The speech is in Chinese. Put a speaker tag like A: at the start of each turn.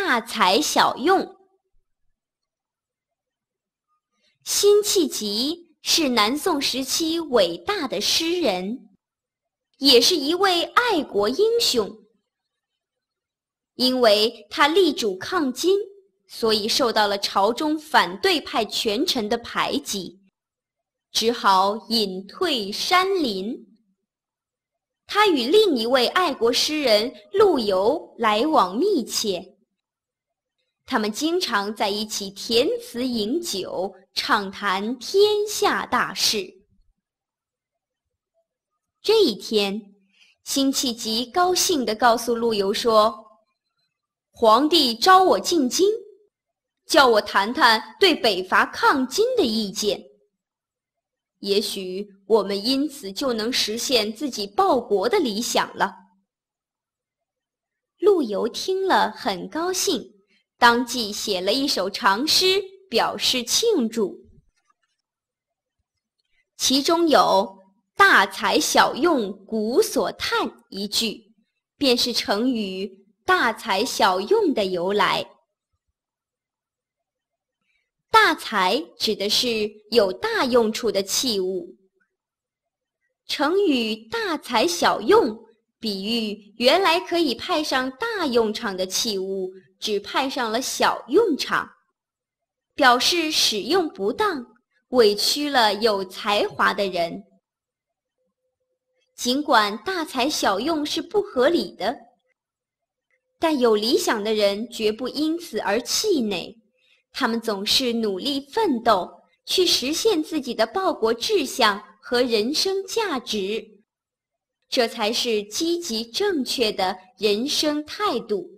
A: 大材小用。辛弃疾是南宋时期伟大的诗人，也是一位爱国英雄。因为他力主抗金，所以受到了朝中反对派权臣的排挤，只好隐退山林。他与另一位爱国诗人陆游来往密切，他们经常在一起填词饮酒，畅谈天下大事。这一天，辛弃疾高兴地告诉陆游说，皇帝召我进京，叫我谈谈对北伐抗金的意见。也许我们因此就能实现自己报国的理想了。陆游听了很高兴，当即写了一首长诗表示庆祝。其中有大材小用古所叹一句，便是成语大材小用的由来。大材指的是有大用处的器物，成语大材小用比喻原来可以派上大用场的器物，只派上了小用场，表示使用不当，委屈了有才华的人。尽管大材小用是不合理的，但有理想的人绝不因此而气馁，他们总是努力奋斗，去实现自己的报国志向和人生价值，这才是积极正确的人生态度。